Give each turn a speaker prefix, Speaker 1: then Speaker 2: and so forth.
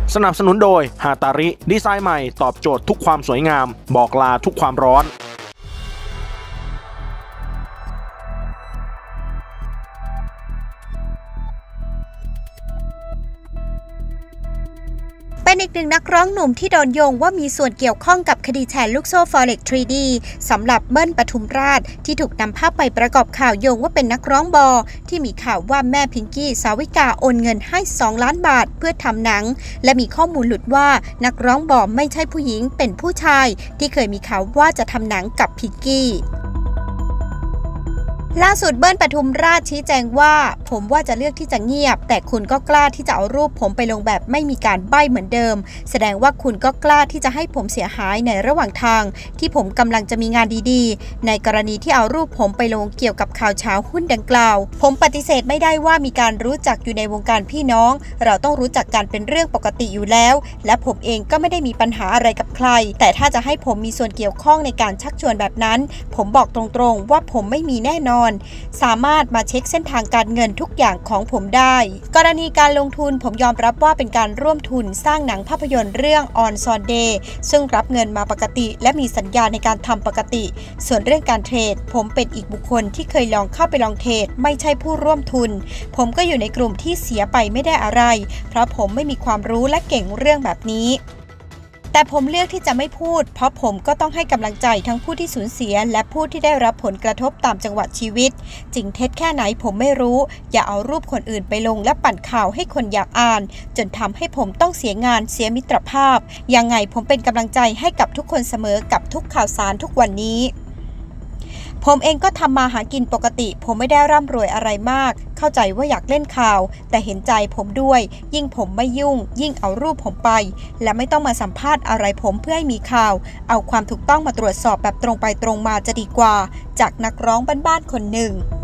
Speaker 1: สนับสนุนโดยฮาตาริดีไซน์ใหม่ตอบโจทย์ทุกความสวยงามบอกลาทุกความร้อน
Speaker 2: เป็นอีกหนึ่งนักร้องหนุ่มที่โดนโยงว่ามีส่วนเกี่ยวข้องกับคดีแชร์ลูกโซ่ Forex 3D สำหรับเบิ้ล ปทุมราชที่ถูกนำภาพไปประกอบข่าวโยงว่าเป็นนักร้องบอที่มีข่าวว่าแม่พิงกี้สาวิกาโอนเงินให้2 ล้านบาทเพื่อทำหนังและมีข้อมูลหลุดว่านักร้องบอไม่ใช่ผู้หญิงเป็นผู้ชายที่เคยมีข่าวว่าจะทำหนังกับพิงกี้ล่าสุดเบิ้ล ปทุมราชชี้แจงว่าผมว่าจะเลือกที่จะเงียบแต่คุณก็กล้าที่จะเอารูปผมไปลงแบบไม่มีการใบ้เหมือนเดิมแสดงว่าคุณก็กล้าที่จะให้ผมเสียหายในระหว่างทางที่ผมกำลังจะมีงานดีๆในกรณีที่เอารูปผมไปลงเกี่ยวกับข่าวเช้าหุ้นดังกล่าวผมปฏิเสธไม่ได้ว่ามีการรู้จักอยู่ในวงการพี่น้องเราต้องรู้จักกันเป็นเรื่องปกติอยู่แล้วและผมเองก็ไม่ได้มีปัญหาอะไรกับใครแต่ถ้าจะให้ผมมีส่วนเกี่ยวข้องในการชักชวนแบบนั้นผมบอกตรงๆว่าผมไม่มีแน่นอนสามารถมาเช็คเส้นทางการเงินทุกอย่างของผมได้กรณีการลงทุนผมยอมรับว่าเป็นการร่วมทุนสร้างหนังภาพยนตร์เรื่อง On Sunday ซึ่งรับเงินมาปกติและมีสัญญาในการทำปกติส่วนเรื่องการเทรดผมเป็นอีกบุคคลที่เคยลองเข้าไปลองเทรดไม่ใช่ผู้ร่วมทุนผมก็อยู่ในกลุ่มที่เสียไปไม่ได้อะไรเพราะผมไม่มีความรู้และเก่งเรื่องแบบนี้แต่ผมเลือกที่จะไม่พูดเพราะผมก็ต้องให้กำลังใจทั้งผู้ที่สูญเสียและผู้ที่ได้รับผลกระทบตามจังหวะชีวิตจริงเท็จแค่ไหนผมไม่รู้อย่าเอารูปคนอื่นไปลงและปั่นข่าวให้คนอยากอ่านจนทำให้ผมต้องเสียงานเสียมิตรภาพยังไงผมเป็นกำลังใจให้กับทุกคนเสมอกับทุกข่าวสารทุกวันนี้ผมเองก็ทำมาหากินปกติผมไม่ได้ร่ำรวยอะไรมากเข้าใจว่าอยากเล่นข่าวแต่เห็นใจผมด้วยยิ่งผมไม่ยุ่งยิ่งเอารูปผมไปและไม่ต้องมาสัมภาษณ์อะไรผมเพื่อให้มีข่าวเอาความถูกต้องมาตรวจสอบแบบตรงไปตรงมาจะดีกว่าจากนักร้องบ้านๆคนหนึ่ง